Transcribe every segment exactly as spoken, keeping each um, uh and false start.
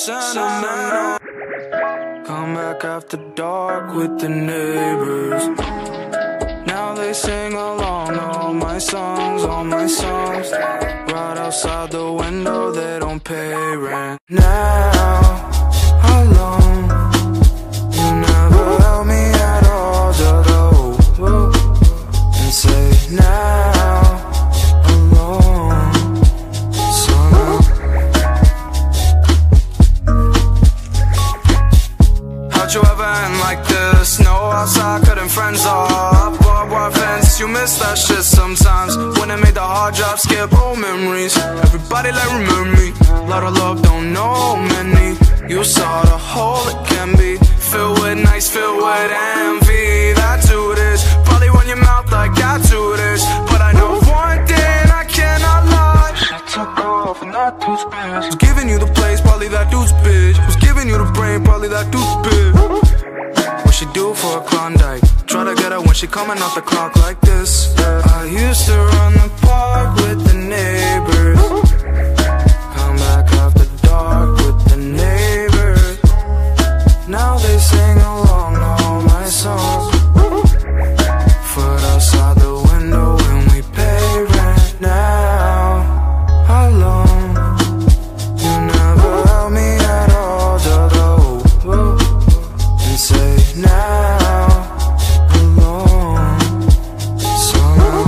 sentimental. Come back after dark with the neighbors. Now they sing along all my songs, all my songs. Right outside the window, they don't pay rent. Now, alone, you never help me at all, do-do, and say now, alone, so now. How'd you ever end like this? No outside, cutting friends off. Barbed wire fence, you miss that shit sometimes. When it made the hard drive skip old memories. Everybody like remember me. Lot of love, don't know many. You saw the hole it can be. Filled with nights, filled with envy. That to this, probably run your mouth like that to this. But I know one thing, I cannot lie. I took off and that dude's bitch was giving you the place, probably that dude's bitch was giving you the brain, probably that dude's bitch. What she do for a Klondike? Try to get her when she coming off the clock like this, yeah. I used to run the park with the neighbors. Come back after dark with the neighbors. Now they sing along all my songs. Foot outside the window when we pay rent. Now, alone, you never help me at all, do-do, and say now, alone, so now.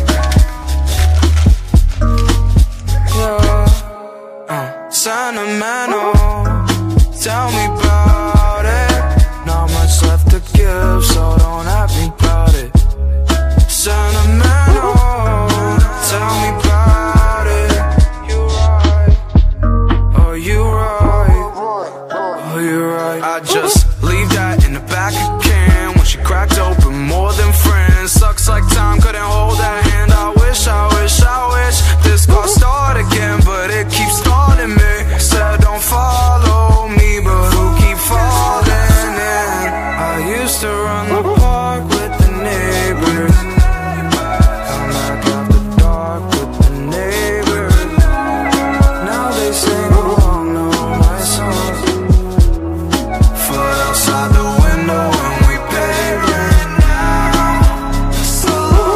Yeah, uh, sentimental, tell me about it. Not much left to give, so don't have me about it. Sentimental, tell me about it. You right, oh you right, oh you right. I just leave that in the back of can when she cracked open more than friends. Sucks like time couldn't hold that hand. I wish, I wish, I wish this car start again, but it keeps stalling me. Said don't follow me, but who keep falling in? I used to run the park with the neighbors. Come back after dark with the neighbors. Now they sing along all my songs. Foot outside the window when we pay rent. Now, so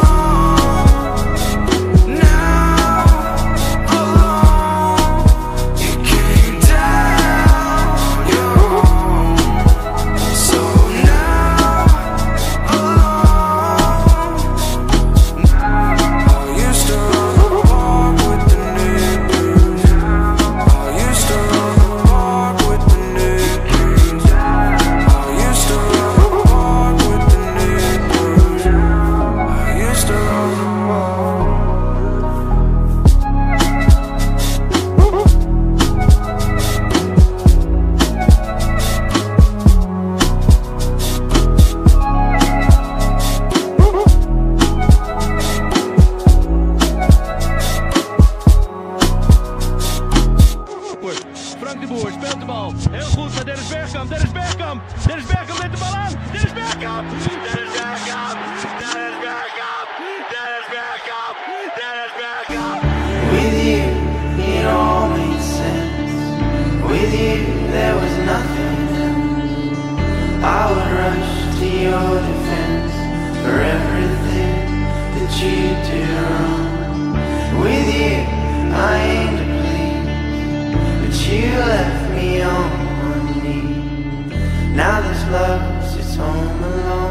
long. Now, alone. You came down your own. So now, alone. I used to run the park with the neighbors. I used to run the park with the neighbors. I used to run the park with the neighbors. I used to run the park. Frank de Boer speelt de bal. Heel goed naar Dennis Bergkamp. Dennis Bergkamp. Dennis Bergkamp met de bal aan. Dennis Bergkamp. Dennis Bergkamp. Dennis Bergkamp. Dennis Bergkamp. Dennis Bergkamp. With you, it all made sense. With you, there was nothing else. I would rush to your defense for everything that you do wrong. With you, I aimed to please, but you left me on one knee. Now this love sits home alone.